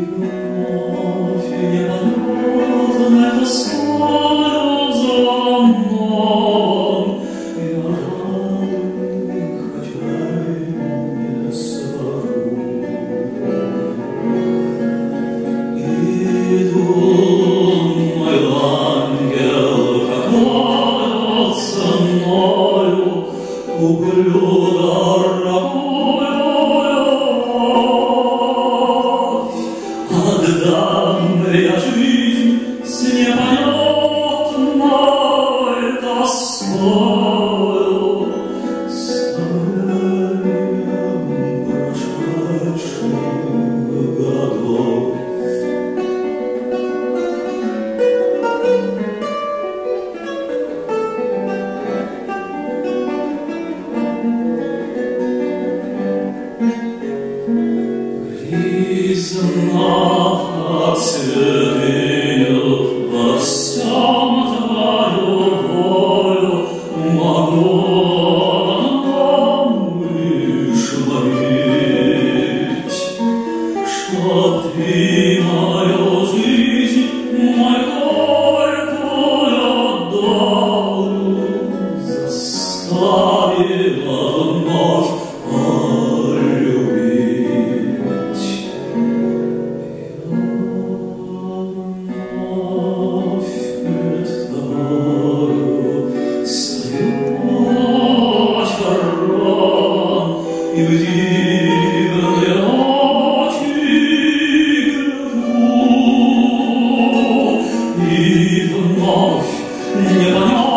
вновь непонятная тоска за мной. Я радуюсь, хотя и не свожу. Иду, мой ангел, как со мною, углю дорогую. Отдам я жизнь с непонятной тоскою, старанием прошедших годов. Признав святыню во всем твою волю, могу одном лишь молить, чтоб ты мою жизнь, мою горькую долю заставила вновь полюбить. И в дивные очи гляжу, и вновь непонятно